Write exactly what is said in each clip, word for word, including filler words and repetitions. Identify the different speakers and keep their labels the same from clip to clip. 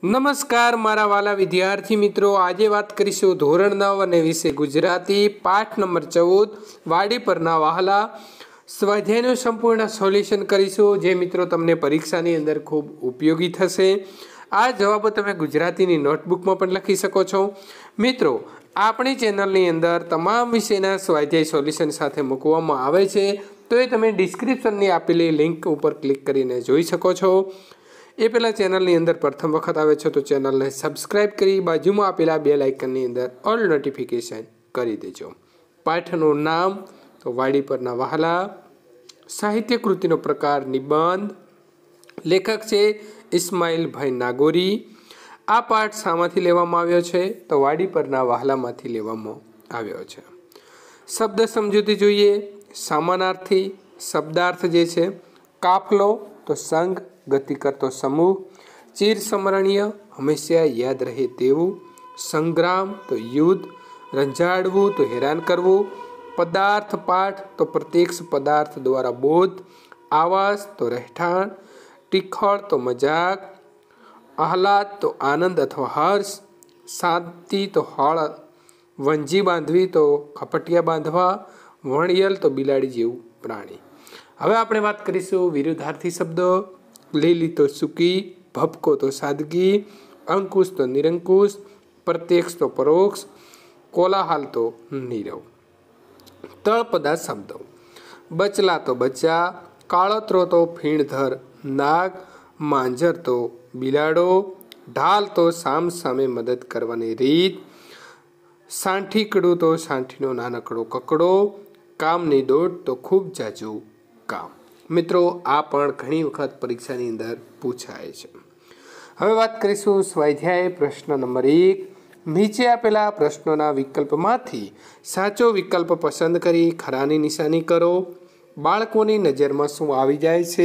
Speaker 1: નમસ્કાર મારા વાલા વિદ્યાર્થી મિત્રો, આજે વાત કરીશું ધોરણ નવ અને વિષય ગુજરાતી પાઠ નંબર ચૌદ વાડી પરના વહાલા સ્વાધ્યાયનું સંપૂર્ણ સોલ્યુશન કરીશું, જે મિત્રો તમને પરીક્ષાની અંદર ખૂબ ઉપયોગી થશે। આ જવાબો તમે ગુજરાતીની નોટબુકમાં પણ લખી શકો છો। મિત્રો, આપણી ચેનલની અંદર તમામ વિષયના સ્વાધ્યાય સોલ્યુશન સાથે મૂકવામાં આવે છે, તો એ તમે ડિસ્ક્રિપ્શનની આપેલી લિંક ઉપર ક્લિક કરીને જોઈ શકો છો। એ પહેલાં ચેનલની અંદર પ્રથમ વખત આવે છે તો ચેનલને સબસ્ક્રાઇબ કરી બાજુમાં આપેલા બેલ આઇકનની અંદર ઓલ નોટિફિકેશન કરી દેજો। પાઠનું નામ તો વાડી પરના વહાલા, સાહિત્ય કૃતિનો પ્રકાર નિબંધ, લેખક છે ઇસ્માઇલભાઈ નાગોરી। આ પાઠ શામાંથી લેવામાં આવ્યો છે તો વાડી પરના વહાલામાંથી લેવામાં આવ્યો છે। શબ્દ સમજૂતી જોઈએ। સમાનાર્થી શબ્દાર્થ જે છે, કાફલો તો સંઘ, ગતિ કરતો સમૂહ, ચિર સ્મરણીય હંમેશા યાદ રહે તેવું, સંગ્રામ તો યુદ્ધ, રંજાડવું તો હેરાન કરવું, પદાર્થ પાઠ તો પ્રત્યક્ષ પદાર્થ દ્વારા બોધ, આવાસ તો રહેઠાણ, ટીખળ તો મજાક, આહલાદ તો આનંદ અથવા હર્ષ, શાંતિ તો હળ, વંજી બાંધવી તો ખપટિયા બાંધવા, વણિયલ તો બિલાડી જેવું પ્રાણી। હવે આપણે વાત કરીશું વિરુદ્ધાર્થી શબ્દો। લીલી તો સૂકી, ભપકો તો સાદગી, અંકુશ તો નિરંકુશ, પ્રત્યક્ષ તો પરોક્ષ, કોલાહલ તો નીરવ। તળપદા શબ્દો। બચલા તો બચ્ચા, કાળોતરો તો ફીણધર નાગ, માંજર તો બિલાડો, ઢાલ તો સામ સામે મદદ કરવાની રીત, સાંઠીકડું તો સાંઠીનો નાનકડો કકડો, કામની દોડ તો ખૂબ જાજુ કામ। મિત્રો, આ પણ ઘણી વખત પરીક્ષાની અંદર પૂછાય છે। હવે વાત કરીશું સ્વાધ્યાય પ્રશ્ન નંબર એક। નીચે આપેલા પ્રશ્નોના વિકલ્પમાંથી સાચો વિકલ્પ પસંદ કરી ખરાની નિશાની કરો। બાળકોની નજરમાં શું આવી જાય છે?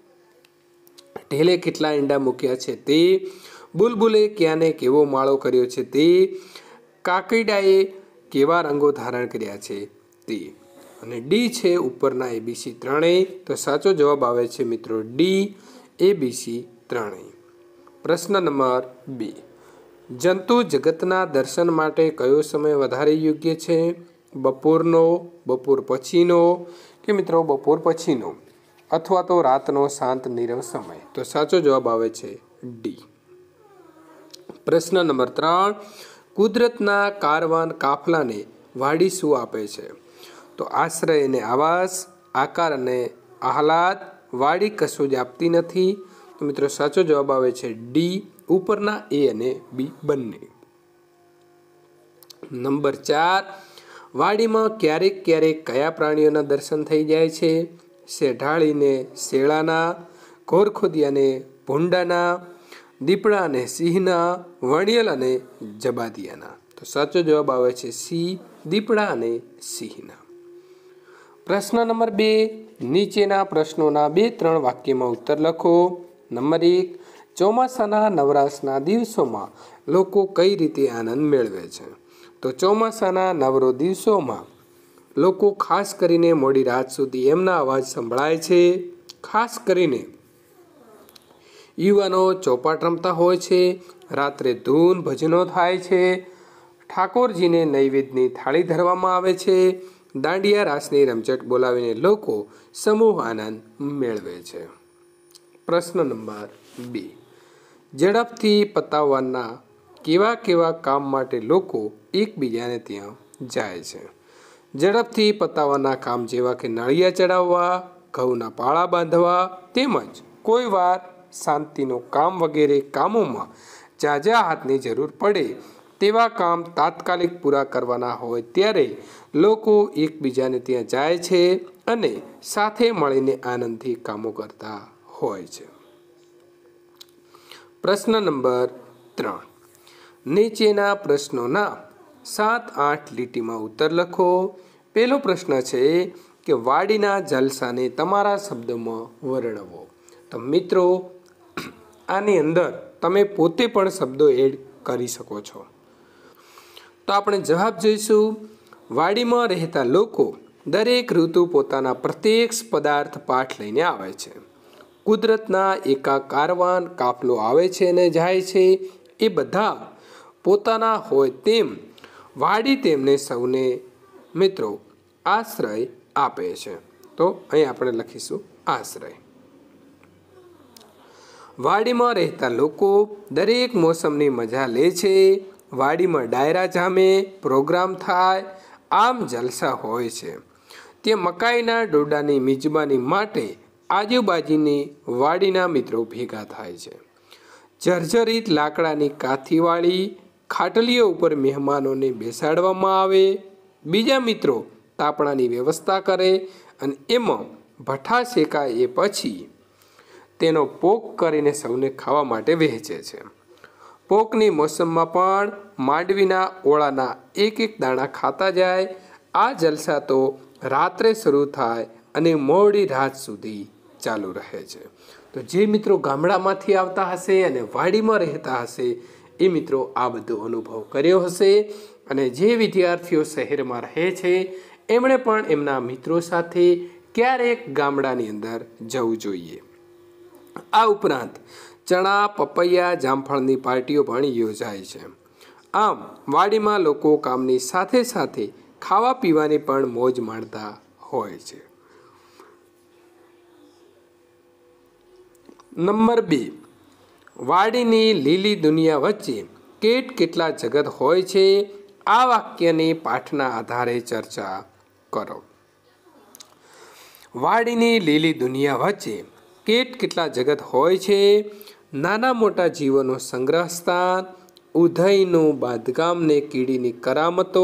Speaker 1: ઢેલે કેટલા ઈંડા મૂક્યા છે તે, બુલબુલે ક્યાંને કેવો માળો કર્યો છે તે, કાકીડાએ કેવા રંગો ધારણ કર્યા છે તે, અને ડી છે ઉપરના એબીસી ત્રણેય। તો સાચો જવાબ આવે છે મિત્રો ડી, એબીસી ત્રણેય। પ્રશ્ન નંબર બે। જંતુ જગતના દર્શન માટે કયો સમય વધારે યોગ્ય છે? બપોરનો, બપોર પછીનો કે મિત્રો બપોર પછીનો, અથવા તો રાતનો શાંત નીરવ સમય? તો સાચો જવાબ આવે છે ડી। પ્રશ્ન નંબર ત્રણ। કુદરતના કારવાન કાફલાને વાડી શું આપે છે? તો આશ્રય અને આવાસ, આકાર અને આહલાદ, વાડી કશું જ આપતી નથી। તો મિત્રો સાચો જવાબ આવે છે ડી, ઉપરના એ અને બી બંને। નંબર ચાર। વાડીમાં ક્યારેક ક્યારેક કયા પ્રાણીઓના દર્શન થઈ જાય છે? શેઢાળીને શેળાના, ઘોરખોદિયાને ભૂંડાના, દીપડા અને સિંહના, વણિયલ અને જબાદિયાના? તો સાચો જવાબ આવે છે સી, દીપડા અને સિંહના। પ્રશ્ન નંબર બે। નીચેના પ્રશ્નોના બે ત્રણ વાક્યમાં ઉત્તર લખો। નંબર એક। ચોમાસાના નવરાશના દિવસોમાં લોકો કઈ રીતે આનંદ મેળવે છે? તો ચોમાસાના નવરો દિવસોમાં લોકો ખાસ કરીને મોડી રાત સુધી એમના અવાજ સંભળાય છે। ખાસ કરીને યુવાનો ચોપાટ રમતા હોય છે, રાત્રે ધૂન ભજનો થાય છે, ઠાકોરજીને નૈવેદ્યની થાળી ધરવામાં આવે છે, દાંડિયા રાસની રમઝટ બોલાવીને લોકો સમૂહ આનંદ મેળવે છે। પ્રશ્ન નંબર બે। ઝડપથી પતાવવાના કેવા કેવા કામ માટે લોકો એકબીજાને ત્યાં જાય છે? ઝડપથી પતાવવાના કામ જેવા કે નળિયા ચડાવવા, ઘઉંના પાળા બાંધવા, તેમજ કોઈ વાર શાંતિનું કામ વગેરે કામોમાં ઝાઝા હાથની જરૂર પડે તેવા કામ તાત્કાલિક પૂરા કરવાના હોય ત્યારે લોકો એકબીજાને ત્યાં જાય છે અને સાથે મળીને આનંદથી કામો કરતા હોય છે। પ્રશ્ન નંબર ત્રણ। નીચેના પ્રશ્નોના સાત આઠ લીટીમાં ઉત્તર લખો। પહેલો પ્રશ્ન છે કે વાડીના જલસાને તમારા શબ્દોમાં વર્ણવો। તો મિત્રો, આની અંદર તમે પોતે પણ શબ્દો એડ કરી શકો છો। તો આપણે જવાબ જોઈશું। વાડીમાં રહેતા લોકો દરેક ઋતુ પોતાના પ્રત્યક્ષ પદાર્થ પાઠ લઈને આવે છે। કુદરતના એકાકારવાન કાફલો આવે છે અને જાય છે, એ બધા પોતાના હોય તેમ વાડી તેમને સૌને મિત્રો આશ્રય આપે છે. તો અહીં આપણે લખીશું આશ્રય. વાડીમાં રહેતા લોકો દરેક મોસમની મજા લે છે. વાડીમાં ડાયરા જામે, પ્રોગ્રામ થાય, આમ જલસા હોય છે. ત્યાં મકાઈના ડોડાની મિજબાની માટે આજુબાજુની વાડીના મિત્રો ભેગા થાય છે. જર્જરિત લાકડાની કાથીવાળી ખાટલીઓ ઉપર મહેમાનોને બેસાડવામાં આવે. બીજા મિત્રો તાપણાની વ્યવસ્થા કરે અને એમાં ભઠ્ઠા શેકાય એ પછી તેનો પોક કરીને સૌને ખાવા માટે વહેંચે છે. પોકની મોસમમાં પણ માંડવીના ઓળાના એક એક દાણા ખાતા જાય. આ જલસા તો રાત્રે શરૂ થાય અને મોડી રાત સુધી ચાલુ રહે છે. તો જે મિત્રો ગામડામાંથી આવતા હશે અને વાડીમાં રહેતા હશે એ મિત્રો આ બધો અનુભવ કર્યો હશે. અને જે વિદ્યાર્થીઓ શહેરમાં રહે છે એમણે પણ એમના મિત્રો સાથે ક્યારેક ગામડાની અંદર જવું જોઈએ. આ ઉપરાંત ચણા, પપૈયા, જામફળની પાર્ટીઓ પણ યોજાય છે. આમ વાડીમાં લોકો કામની સાથે સાથે ખાવા પીવાની પણ મોજ માણતા હોય છે. નંબર બે, વાડીની લીલી દુનિયા વચ્ચે કેટ કેટલા જગત હોય છે. આ વાક્યની પાઠના આધારે ચર્ચા કરો. વાડીની લીલી દુનિયા વચ્ચે કેટ કેટલા જગત હોય છે. નાના મોટા જીવોનો સંગ્રહ સ્થાન, ઉધઈનું બાંધકામને કીડીની કરામતો,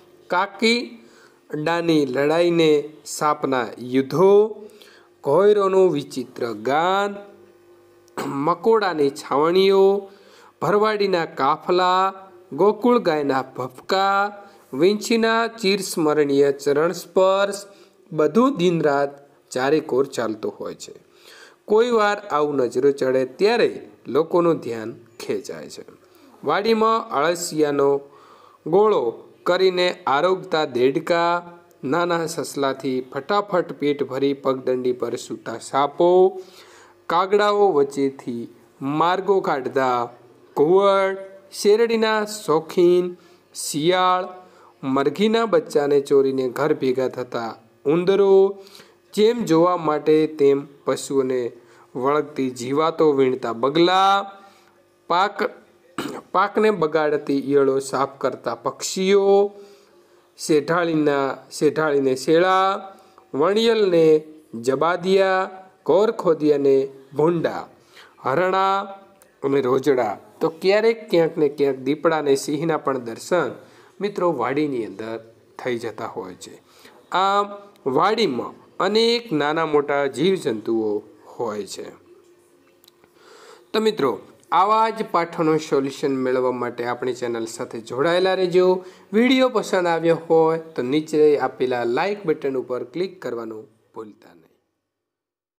Speaker 1: કાકીડાની લડાઈને સાપના યુદ્ધો, ઘોયરોનું વિચિત્ર ગાન, મકોડાની છાવણીઓ, ભરવાડીના કાફલા, ગોકુળ ગાયના ભપકા, વીંછીના ચિરસ્મરણીય ચરણ સ્પર્શ, બધું દિન રાત ચારેકોર ચાલતું હોય છે. કોઈ વાર આવું નજરો ચડે ત્યારે લોકોનું ધ્યાન ખેંચાય છે. વાડીમાં અળસિયાનો ગોળો કરીને આરોગતા દેડકા, નાના સસલાથી ફટાફટ પેટ ભરી પગદંડી પર સૂતા સાપો, કાગડાઓ વચ્ચેથી માર્ગો કાઢતા ઘુવડ, શેરડીના શોખીન શિયાળ, મરઘીના બચ્ચાને ચોરીને ઘર ભેગા થતા ઉંદરો, જેમ જોવા માટે તેમ પશુઓને વળગતી જીવાતો વીણતા બગલા, પાક પાકને બગાડતી ઈયળો સાફ કરતા પક્ષીઓ, શેઢાળીના શેઢાળીને શેળા, વણિયલને જબાદિયા, કોરખોદિયાને ભૂંડા, હરણા અને રોજડા. તો ક્યારેક ક્યાંક ને ક્યાંક દીપડાને સિંહના પણ દર્શન મિત્રો વાડીની અંદર થઈ જતા હોય છે. આમ વાડીમાં અનેક નાના મોટા જીવજંતુઓ હોય છે. તો મિત્રો આવા જ પાઠોનું સોલ્યુશન મેળવવા માટે આપણી ચેનલ સાથે જોડાયેલા રહેજો. વિડીયો પસંદ આવ્યો હોય તો નીચે આપેલા લાઇક બટન ઉપર ક્લિક કરવાનું ભૂલતા નહીં.